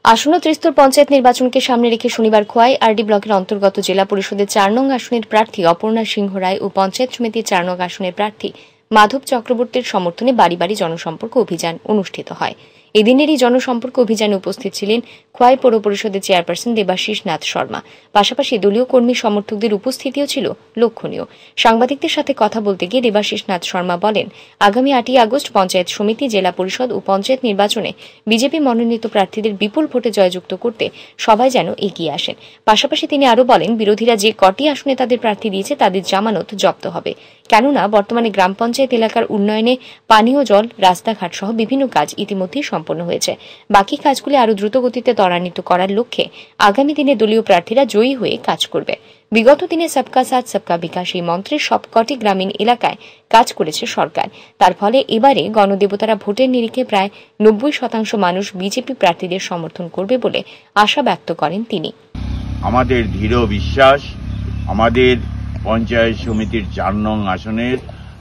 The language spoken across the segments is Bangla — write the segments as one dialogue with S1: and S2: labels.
S1: আসন্ন ত্রিস্তর পঞ্চায়েত নির্বাচনকে সামনে রেখে শনিবার খোয়াই আরডি ব্লকের অন্তর্গত জেলা পরিষদের ৪ নং আসনের প্রার্থী অপর্ণা সিংহ রায় ও পঞ্চায়েত সমিতির ৪ নং আসনের প্রার্থী মাধব চক্রবর্তীর সমর্থনে বাড়ি বাড়ি জনসম্পর্ক অভিযান অনুষ্ঠিত হয়। এদিনের এই জনসম্পর্ক অভিযানে উপস্থিত ছিলেন খোয়াই পৌর পরিষদের চেয়ারপারসন দেবাশিস নাথ শর্মা। পাশাপাশি দলীয় কর্মী সমর্থকদের উপস্থিতিও ছিল লক্ষণীয়। সাংবাদিকদের সাথে কথা বলতে গিয়ে দেবাশিস নাথ শর্মা বলেন, আগামী ৮ই আগস্ট পঞ্চায়েত সমিতি, জেলা পরিষদ ও পঞ্চায়েত নির্বাচনে বিজেপি মনোনীত প্রার্থীদের বিপুল ভোটে জয়যুক্ত করতে সবাই যেন এগিয়ে আসেন। পাশাপাশি তিনি আরও বলেন, বিরোধীরা যে কটি আসনে তাদের প্রার্থী দিয়েছে তাদের জামানত জব্দ হবে, কেননা বর্তমানে গ্রাম পঞ্চায়েত এলাকার উন্নয়নে পানীয় জল, রাস্তাঘাট সহ বিভিন্ন কাজ ইতিমধ্যেই সম্পন্ন হয়েছে। বাকি কাজগুলি আরও দ্রুত গতিতে ত্বরান্বিত করার লক্ষ্যে আগামী দিনে দলীয় প্রার্থীরা জয়ী হয়ে কাজ করবে। বিগত দিনে সবকা সাথ সবকা বিকাশ এই মন্ত্রে সবকটি গ্রামীণ এলাকায় কাজ করেছে সরকার। তার ফলে এবারে গণদেবতারা ভোটের নিরিখে প্রায় ৯০% মানুষ বিজেপি প্রার্থীদের সমর্থন করবে বলে আশা ব্যক্ত করেন তিনি।
S2: আমাদের দৃঢ় বিশ্বাস, আমাদের পঞ্চায়েত সমিতির ৪ নং আসনের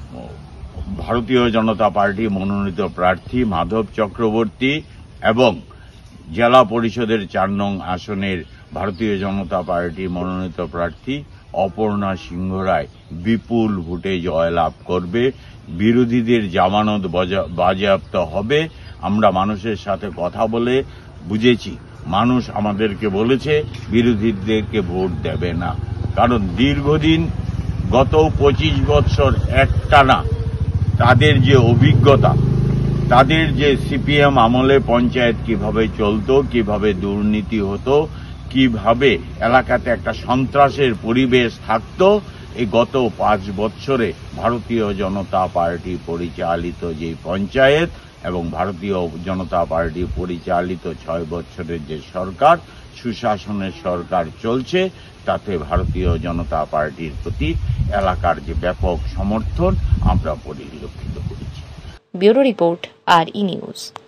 S2: ভারতীয় জনতা পার্টি মনোনীত প্রার্থী মাধব চক্রবর্তী এবং জেলা পরিষদের ৪ নং আসনের ভারতীয় জনতা পার্টি মনোনীত প্রার্থী অপর্ণা সিংহ রায় বিপুল ভোটে জয়লাভ করবে। বিরোধীদের জামানত বাজেয়াপ্ত হবে। আমরা মানুষের সাথে কথা বলে বুঝেছি, মানুষ আমাদেরকে বলেছে বিরোধীদেরকে ভোট দেবে না, কারণ দীর্ঘদিন গত ২৫ বছর একটানা তাদের যে অভিজ্ঞতা, তাদের যে সিপিএম আমলে পঞ্চায়েত কিভাবে চলতো, কিভাবে দুর্নীতি হতো, কিভাবে এলাকাতে একটা সন্ত্রাসের পরিবেশ থাকতো, এই গত ৫ বছরে ভারতীয় জনতা পার্টি পরিচালিত যে পঞ্চায়েত এবং ভারতীয় জনতা পার্টি পরিচালিত ৬ বছরের যে সরকার, সুশাসনের সরকার চলছে, তাতে ভারতীয় জনতা পার্টির প্রতি এলাকার যে ব্যাপক সমর্থন আমরা পরিলক্ষিত করেছি।
S1: Bureau report, RE news.